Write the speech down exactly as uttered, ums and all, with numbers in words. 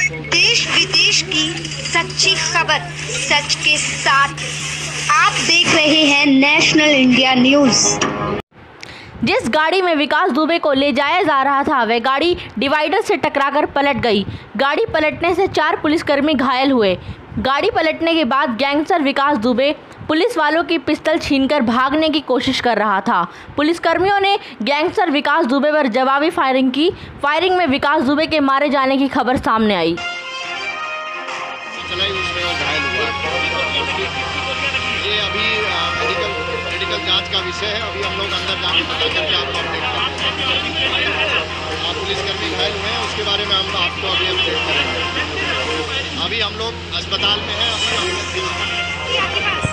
देश विदेश की सच्ची खबर सच के साथ। आप देख रहे हैं नेशनल इंडिया न्यूज़। जिस गाड़ी में विकास दुबे को ले जाया जा रहा था वह गाड़ी डिवाइडर से टकराकर पलट गई। गाड़ी पलटने से चार पुलिसकर्मी घायल हुए। गाड़ी पलटने के बाद गैंगस्टर विकास दुबे पुलिस वालों की पिस्तौल छीनकर भागने की कोशिश कर रहा था। पुलिसकर्मियों ने गैंगस्टर विकास दुबे पर जवाबी फायरिंग की। फायरिंग में विकास दुबे के मारे जाने की खबर सामने आई। ये अभी मेडिकल मेडिकल जांच का विषय है। अभी हम लोग अंदर जाके पता करके आपको अपडेट करेंगे। आप पुलिसकर्मी घायल हुए हैं, उसके बारे में हम आपको अभी अपडेट करेंगे। अभी हम लोग अस्पताल में हैं। अभी हम